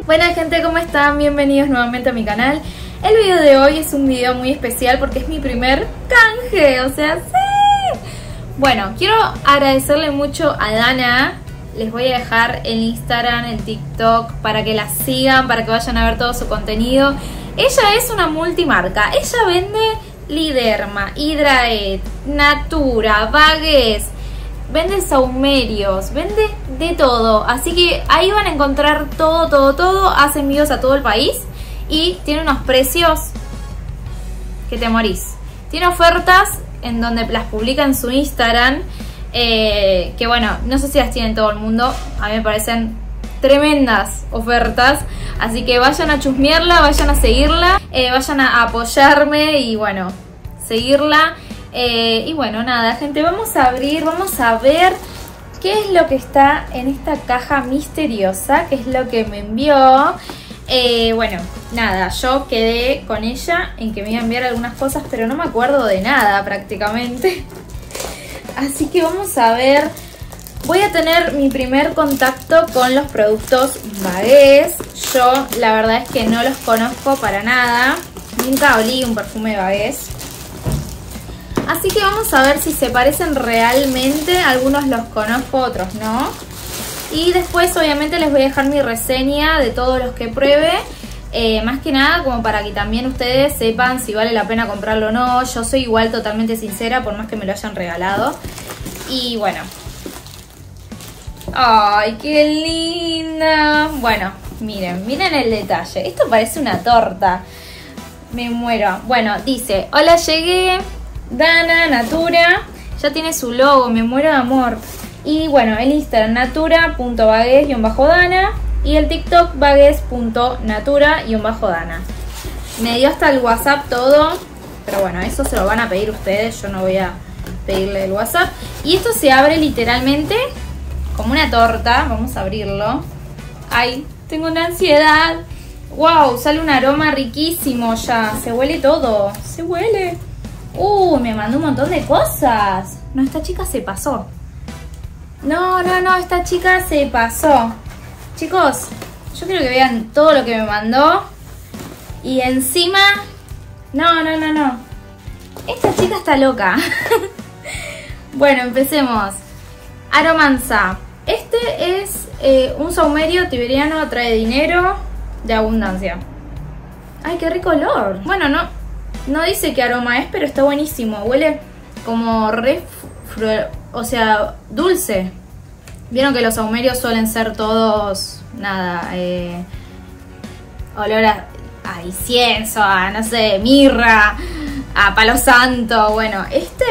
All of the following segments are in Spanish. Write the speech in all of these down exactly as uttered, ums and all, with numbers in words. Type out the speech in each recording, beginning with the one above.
Buena gente, ¿cómo están? Bienvenidos nuevamente a mi canal. El video de hoy es un video muy especial porque es mi primer canje, o sea, ¡sí! Bueno, quiero agradecerle mucho a Dana. Les voy a dejar el Instagram, el TikTok, para que la sigan, para que vayan a ver todo su contenido. Ella es una multimarca, ella vende Liderma, Hydraet, Natura, Bagués, vende saumerios, vende de todo. Así que ahí van a encontrar todo, todo, todo. Hace envíos a todo el país y tiene unos precios que te morís. Tiene ofertas en donde las publica en su Instagram, eh, que bueno, no sé si las tiene todo el mundo. A mí me parecen tremendas ofertas, así que vayan a chusmearla, vayan a seguirla, eh, vayan a apoyarme y bueno, seguirla. Eh, y bueno, nada, gente, vamos a abrir, vamos a ver qué es lo que está en esta caja misteriosa, qué es lo que me envió. Eh, bueno, nada, yo quedé con ella en que me iba a enviar algunas cosas, pero no me acuerdo de nada prácticamente. Así que vamos a ver. Voy a tener mi primer contacto con los productos Bagués. Yo la verdad es que no los conozco para nada. Nunca olí un perfume Bagués. Así que vamos a ver si se parecen realmente. Algunos los conozco, otros no. Y después obviamente les voy a dejar mi reseña de todos los que pruebe. Eh, más que nada como para que también ustedes sepan si vale la pena comprarlo o no. Yo soy igual totalmente sincera, por más que me lo hayan regalado. Y bueno. ¡Ay, qué linda! Bueno, miren, miren el detalle. Esto parece una torta. Me muero. Bueno, dice: hola, llegué. Dana, Natura. Ya tiene su logo, me muero de amor. Y bueno, el Instagram natura punto bagués guión bajo dana. Y el TikTok bagués punto natura guión bajo dana. Me dio hasta el WhatsApp todo. Pero bueno, eso se lo van a pedir ustedes. Yo no voy a pedirle el WhatsApp. Y esto se abre literalmente como una torta. Vamos a abrirlo. Ay, tengo una ansiedad. Wow, sale un aroma riquísimo ya. Se huele todo. Se huele. Uy, uh, me mandó un montón de cosas. No, esta chica se pasó. No, no, no, esta chica se pasó. Chicos, yo quiero que vean todo lo que me mandó. Y encima... No, no, no, no. Esta chica está loca. Bueno, empecemos. Aromanza. Este es eh, un saumerio tiberiano, trae dinero de abundancia. Ay, qué rico olor. Bueno, no... No dice qué aroma es, pero está buenísimo. Huele como re... O sea, dulce. Vieron que los saumerios suelen ser todos... Nada, eh... olor a, a incienso, a no sé, mirra, a palo santo. Bueno, este...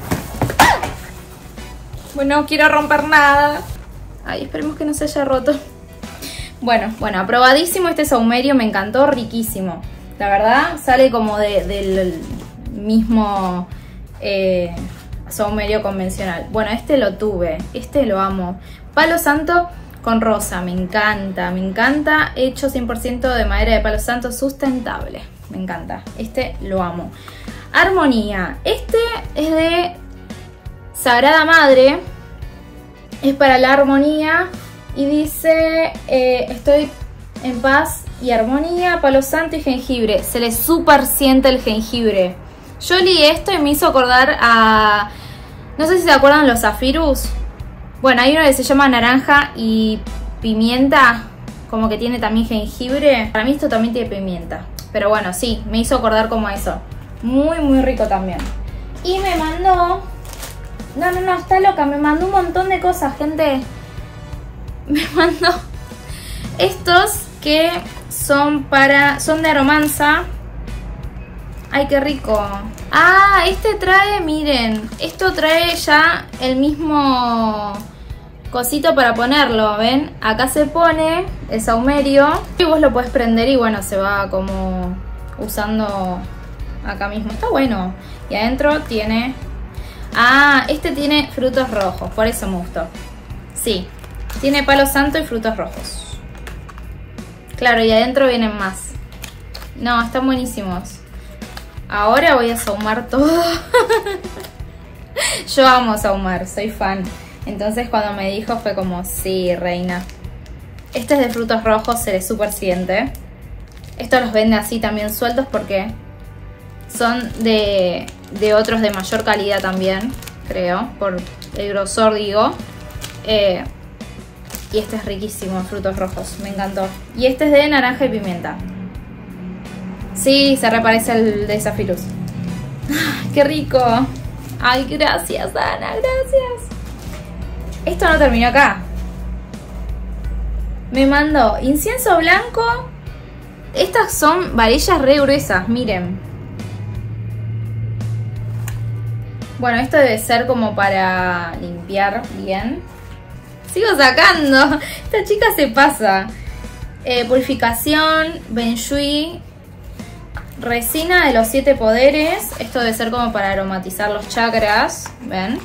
Bueno, no quiero romper nada. Ay, esperemos que no se haya roto. Bueno, bueno, aprobadísimo este saumerio. Me encantó, riquísimo. La verdad, sale como de, del mismo eh, saumerio convencional. Bueno, este lo tuve. Este lo amo. Palo santo con rosa. Me encanta, me encanta. Hecho cien por ciento de madera de palo santo sustentable. Me encanta. Este lo amo. Armonía. Este es de Sagrada Madre. Es para la armonía. Y dice, eh, estoy en paz y armonía, palo santo y jengibre. Se le super siente el jengibre. Yo leí esto y me hizo acordar a... No sé si se acuerdan los zafirus. Bueno, hay uno que se llama naranja y pimienta. Como que tiene también jengibre. Para mí esto también tiene pimienta. Pero bueno, sí, me hizo acordar como a eso. Muy, muy rico también. Y me mandó... No, no, no, está loca. Me mandó un montón de cosas, gente. Me mandó estos que son para... Son de Aromanza. Ay, qué rico. Ah, este trae, miren. Esto trae ya el mismo cosito para ponerlo, ¿ven? Acá se pone el saumerio. Y vos lo puedes prender y bueno, se va como usando acá mismo. Está bueno. Y adentro tiene... Ah, este tiene frutos rojos. Por eso me gustó. Sí. Tiene palo santo y frutos rojos. Claro, y adentro vienen más. No, están buenísimos. Ahora voy a saumar todo. Yo amo saumar, soy fan. Entonces cuando me dijo fue como, sí, reina. Este es de frutos rojos, se le súper siente. Estos los vende así también sueltos porque son de, de otros de mayor calidad también, creo, por el grosor digo. Eh, y este es riquísimo, frutos rojos, me encantó. Y este es de naranja y pimienta. Sí, se reparece al de Zafirus. ¡Qué rico! Ay, gracias, Ana, gracias. Esto no terminó acá. Me mandó incienso blanco. Estas son varillas re gruesas, miren. Bueno, esto debe ser como para limpiar bien. Sigo sacando. Esta chica se pasa. Eh, purificación, Benjui, resina de los siete poderes. Esto debe ser como para aromatizar los chakras. ¿Ven?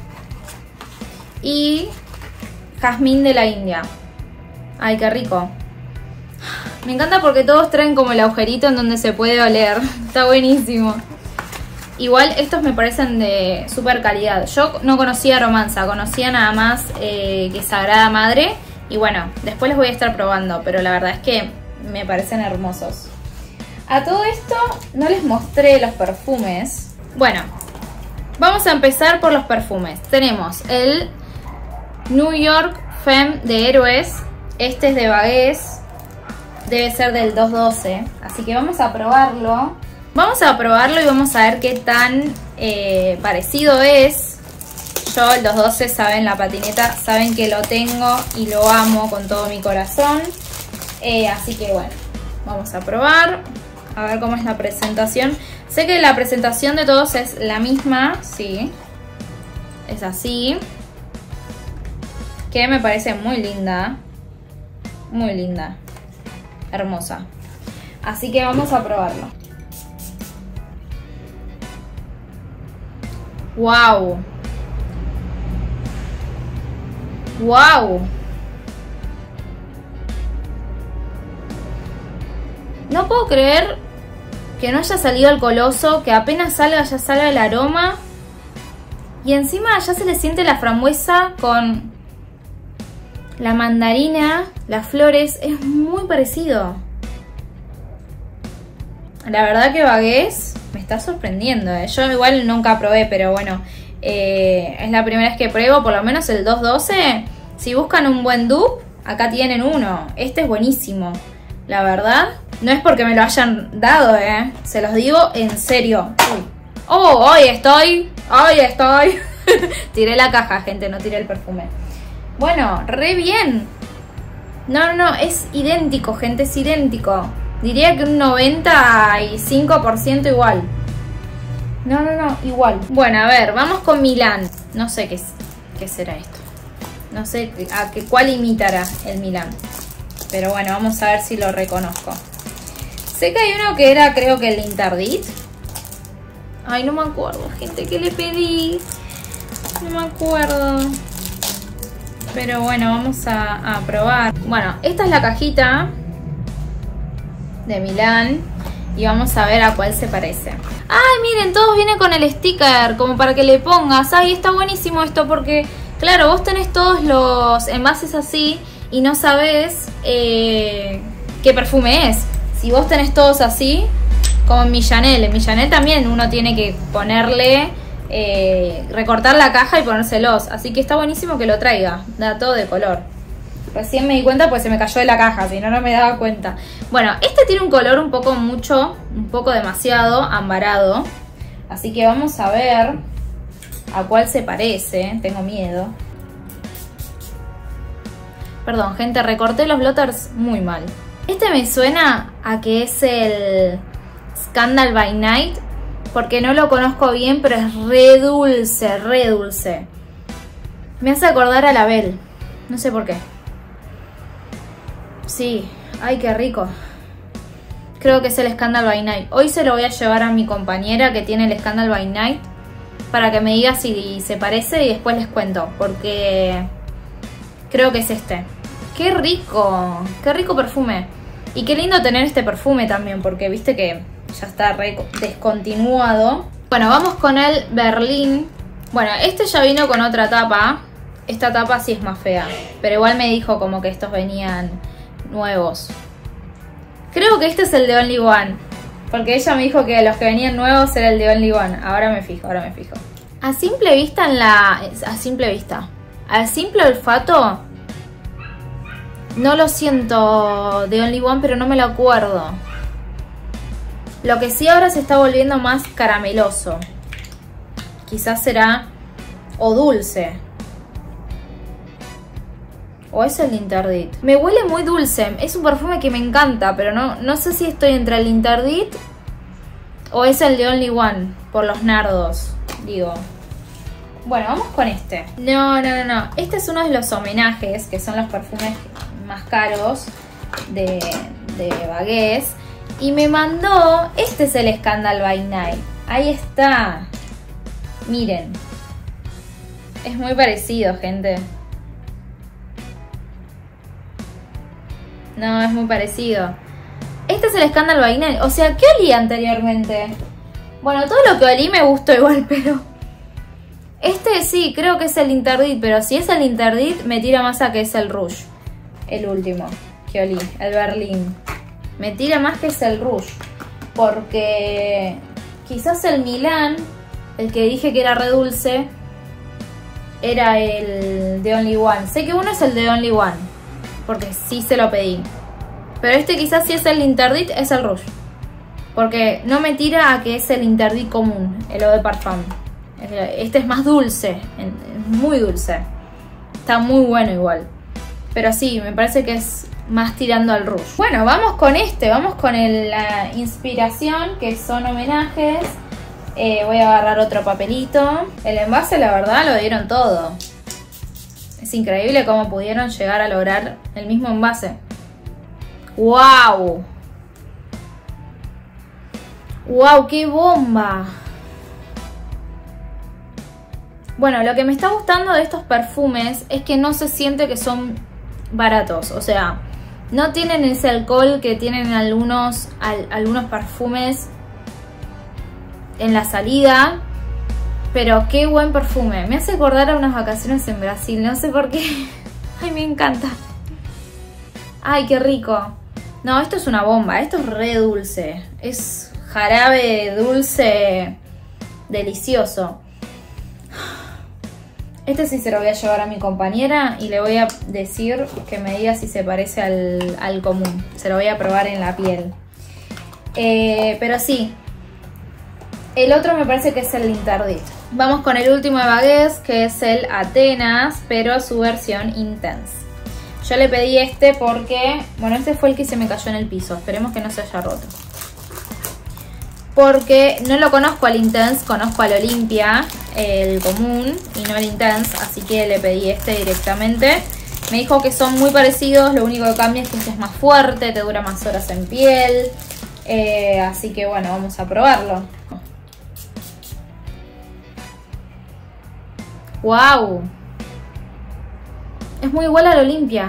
Y jazmín de la India. Ay, qué rico. Me encanta porque todos traen como el agujerito en donde se puede oler. Está buenísimo. Igual estos me parecen de super calidad. Yo no conocía Romanza, conocía nada más eh, que Sagrada Madre. Y bueno, después les voy a estar probando, pero la verdad es que me parecen hermosos. A todo esto no les mostré los perfumes. Bueno, vamos a empezar por los perfumes. Tenemos el New York Femme de Héroes. Este es de Bagués. Debe ser del dos doce. Así que vamos a probarlo. Vamos a probarlo y vamos a ver qué tan eh, parecido es. Yo el dos doce, saben, la patineta, saben que lo tengo y lo amo con todo mi corazón. Eh, así que bueno, vamos a probar. A ver cómo es la presentación. Sé que la presentación de todos es la misma, sí. Es así. Que me parece muy linda. Muy linda. Hermosa. Así que vamos a probarlo. ¡Wow! ¡Wow! No puedo creer que no haya salido el coloso, que apenas salga ya salga el aroma. Y encima ya se le siente la frambuesa con la mandarina, las flores. Es muy parecido. La verdad que Bagués me está sorprendiendo, ¿eh? Yo igual nunca probé, pero bueno, eh, es la primera vez que pruebo, por lo menos el dos doce. Si buscan un buen dupe, acá tienen uno. Este es buenísimo, la verdad. No es porque me lo hayan dado, ¿eh? Se los digo en serio. Uy. Oh, hoy estoy, hoy estoy. Tiré la caja, gente, no tiré el perfume. Bueno, re bien. No, no, no, es idéntico, gente, es idéntico. Diría que un noventa y cinco por ciento igual. No, no, no, igual. Bueno, a ver, vamos con Milán. No sé qué, qué será esto. No sé a qué, cuál imitará el Milán. Pero bueno, vamos a ver si lo reconozco. Sé que hay uno que era, creo que el Interdit. Ay, no me acuerdo, gente, ¿qué le pedí? No me acuerdo. Pero bueno, vamos a, a probar. Bueno, esta es la cajita de Milán. Y vamos a ver a cuál se parece. Ay, miren, todos vienen con el sticker, como para que le pongas. Ay, está buenísimo esto porque, claro, vos tenés todos los envases así y no sabés eh, qué perfume es. Si vos tenés todos así, como en mi Chanel. En mi Chanel también uno tiene que ponerle, eh, recortar la caja y ponérselos. Así que está buenísimo que lo traiga. Da todo de color. Recién me di cuenta pues se me cayó de la caja, si no, no me daba cuenta. Bueno, este tiene un color un poco mucho, un poco demasiado ambarado. Así que vamos a ver a cuál se parece. Tengo miedo. Perdón, gente, recorté los blotters muy mal. Este me suena a que es el Scandal by Night, porque no lo conozco bien, pero es re dulce, re dulce. Me hace acordar a la Belle, no sé por qué. Sí, ay, qué rico. Creo que es el Scandal by Night. Hoy se lo voy a llevar a mi compañera que tiene el Scandal by Night para que me diga si se parece y después les cuento, porque creo que es este. ¡Qué rico! ¡Qué rico perfume! Y qué lindo tener este perfume también, porque viste que ya está re descontinuado. Bueno, vamos con el Berlín. Bueno, este ya vino con otra tapa. esta tapa sí es más fea. Pero igual me dijo como que estos venían nuevos. Creo que este es el de Only One. Porque ella me dijo que los que venían nuevos era el de Only One. Ahora me fijo, ahora me fijo. A simple vista en la... A simple vista. Al simple olfato... No lo siento de Only One, pero no me lo acuerdo. Lo que sí ahora se está volviendo más carameloso. Quizás será... O dulce. O es el Interdit. Me huele muy dulce. Es un perfume que me encanta, pero no, no sé si estoy entre el Interdit o es el de Only One, por los nardos, digo. Bueno, vamos con este. No, no, no, no. Este es uno de los homenajes, que son los perfumes más caros de, de Bagués. Y me mandó... Este es el Scandal by Night. Ahí está. Miren. Es muy parecido, gente. No, es muy parecido. Este es el Scandal by Night. O sea, ¿qué olí anteriormente? Bueno, todo lo que olí me gustó igual, pero... Este sí, creo que es el Interdit, pero si es el Interdit, me tira más a que es el Rouge. El último que olí, el Berlín. Me tira más que es el Rouge. Porque quizás el Milán, el que dije que era re dulce, era el de Only One. Sé que uno es el de Only One, porque sí se lo pedí. Pero este quizás si es el Interdit, es el Rouge. Porque no me tira a que es el Interdit común, el Eau de Parfum. Este es más dulce, es muy dulce. Está muy bueno igual. Pero sí, me parece que es más tirando al Rouge. Bueno, vamos con este, vamos con el, la inspiración, que son homenajes. Eh, voy a agarrar otro papelito. El envase, la verdad, lo dieron todo. Es increíble cómo pudieron llegar a lograr el mismo envase. ¡Wow! ¡Wow! ¡Qué bomba! Bueno, lo que me está gustando de estos perfumes es que no se siente que son baratos. O sea, no tienen ese alcohol que tienen algunos, al, algunos perfumes en la salida. Pero qué buen perfume. Me hace acordar a unas vacaciones en Brasil. No sé por qué. Ay, me encanta. Ay, qué rico. No, esto es una bomba. Esto es re dulce. Es jarabe dulce delicioso. Este sí se lo voy a llevar a mi compañera y le voy a decir que me diga si se parece al, al común. Se lo voy a probar en la piel. Eh, pero sí, el otro me parece que es el Interdit. Vamos con el último de Bagués, que es el Atenas, pero su versión Intense. Yo le pedí este porque, bueno, este fue el que se me cayó en el piso. Esperemos que no se haya roto. Porque no lo conozco al Intense, conozco al Olympia, el común, y no el Intense, así que le pedí este directamente. Me dijo que son muy parecidos, lo único que cambia es que este es más fuerte, te dura más horas en piel. Eh, así que bueno, vamos a probarlo. ¡Wow! Es muy igual al Olympia.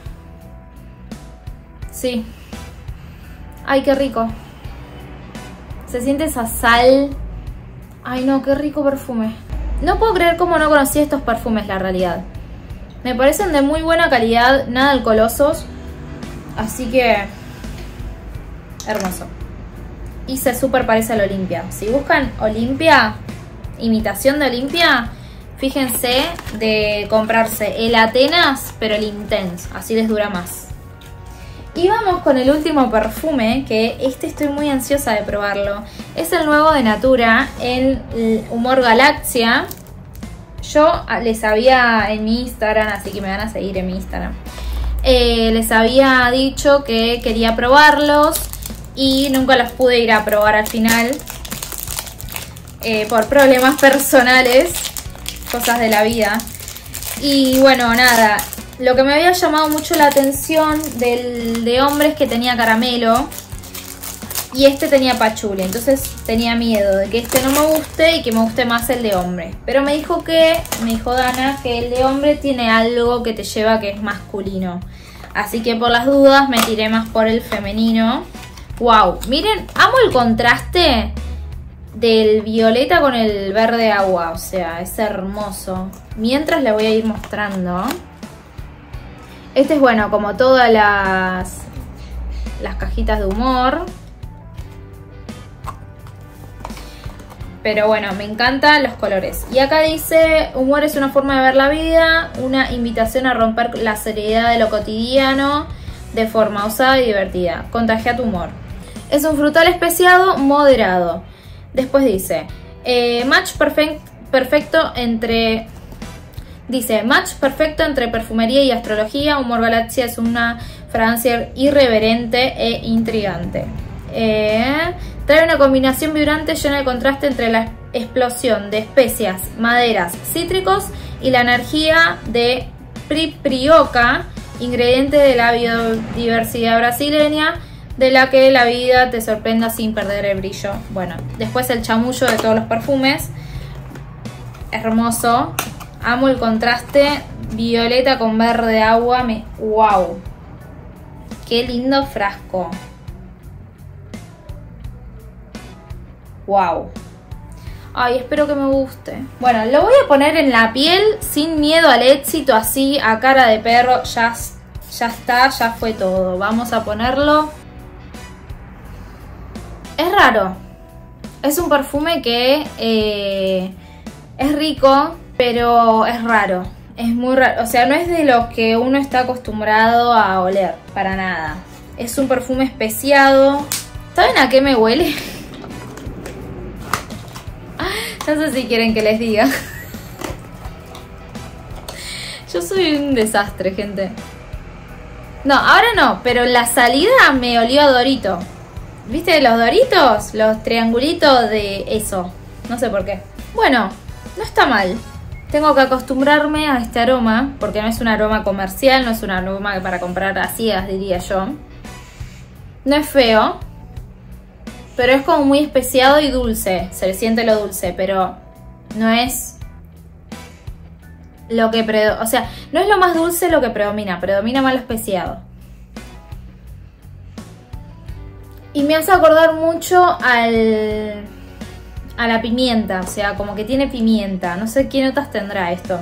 Sí. ¡Ay, qué rico! Se siente esa sal. Ay no, qué rico perfume. No puedo creer cómo no conocí estos perfumes, la realidad. Me parecen de muy buena calidad, nada alcoholosos. Así que... hermoso. Y se súper parece al Olympia. Si buscan Olympia, imitación de Olympia, fíjense de comprarse el Atenas, pero el Intense. Así les dura más. Y vamos con el último perfume, que este estoy muy ansiosa de probarlo. Es el nuevo de Natura, el Humor Galaxia. Yo les había en mi Instagram, así que me van a seguir en mi Instagram. Eh, les había dicho que quería probarlos y nunca los pude ir a probar al final. Eh, por problemas personales, cosas de la vida. Y bueno, nada. Lo que me había llamado mucho la atención del de hombres que tenía caramelo y este tenía pachuli, entonces tenía miedo de que este no me guste y que me guste más el de hombre. Pero me dijo que, me dijo Dana, que el de hombre tiene algo que te lleva que es masculino. Así que por las dudas me tiré más por el femenino. Wow, miren, amo el contraste del violeta con el verde agua, o sea, es hermoso. Mientras le voy a ir mostrando. Este es bueno, como todas las, las cajitas de humor. Pero bueno, me encantan los colores. Y acá dice, humor es una forma de ver la vida, una invitación a romper la seriedad de lo cotidiano de forma osada y divertida. Contagia tu humor. Es un frutal especiado moderado. Después dice, eh, match perfect, perfecto entre... Dice, match perfecto entre perfumería y astrología. Humor Galaxia es una fragancia irreverente e intrigante. Eh, trae una combinación vibrante llena de contraste entre la explosión de especias, maderas, cítricos y la energía de piprioca, ingrediente de la biodiversidad brasileña, de la que la vida te sorprenda sin perder el brillo. Bueno, después el chamullo de todos los perfumes. Hermoso. Amo el contraste violeta con verde agua. Me... ¡Wow! ¡Qué lindo frasco! ¡Wow! Ay, espero que me guste. Bueno, lo voy a poner en la piel sin miedo al éxito, así a cara de perro. Ya, ya está, ya fue todo. Vamos a ponerlo. Es raro. Es un perfume que eh, es rico, pero es raro. Es muy raro. O sea, no es de los que uno está acostumbrado a oler, para nada. Es un perfume especiado. ¿Saben a qué me huele? No sé si quieren que les diga. Yo soy un desastre, gente. No, ahora no, pero en la salida me olió a Dorito. ¿Viste los Doritos? Los triangulitos de eso. No sé por qué. Bueno, no está mal. Tengo que acostumbrarme a este aroma, porque no es un aroma comercial, no es un aroma para comprar a ciegas, diría yo. No es feo, pero es como muy especiado y dulce. Se le siente lo dulce, pero no es lo que predomina. O sea, no es lo más dulce lo que predomina. Predomina más lo especiado. Y me hace acordar mucho al... a la pimienta. O sea, como que tiene pimienta. No sé qué notas tendrá esto.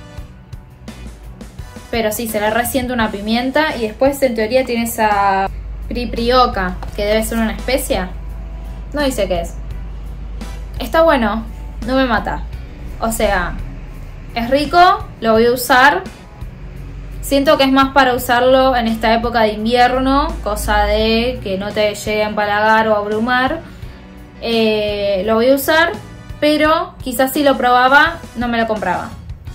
Pero sí, se le resiente una pimienta. Y después en teoría tiene esa piprioca, que debe ser una especia. No dice qué es. Está bueno, no me mata. O sea, es rico, lo voy a usar. Siento que es más para usarlo en esta época de invierno, cosa de que no te llegue a empalagar o a abrumar. Eh, lo voy a usar, pero quizás si lo probaba, no me lo compraba.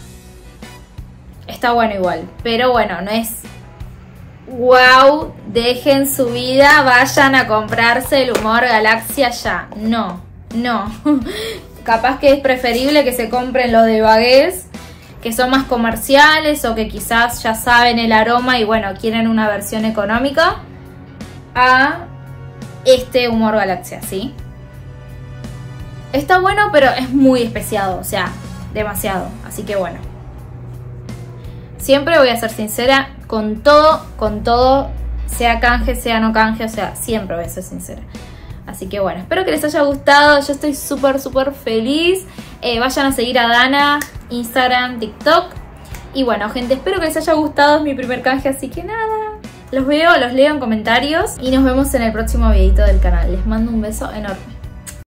Está bueno igual, pero bueno, no es... Wow, dejen su vida, vayan a comprarse el Humor Galaxia ya. No, no. Capaz que es preferible que se compren los de Bagués, que son más comerciales o que quizás ya saben el aroma y bueno, quieren una versión económica, a este Humor Galaxia, ¿sí? Está bueno, pero es muy especiado, o sea, demasiado. Así que bueno. Siempre voy a ser sincera con todo, con todo, sea canje, sea no canje, o sea, siempre voy a ser sincera. Así que bueno, espero que les haya gustado, yo estoy súper, súper feliz. Eh, vayan a seguir a Dana, Instagram, TikTok. Y bueno, gente, espero que les haya gustado, es mi primer canje, así que nada. Los veo, los leo en comentarios y nos vemos en el próximo videito del canal. Les mando un beso enorme.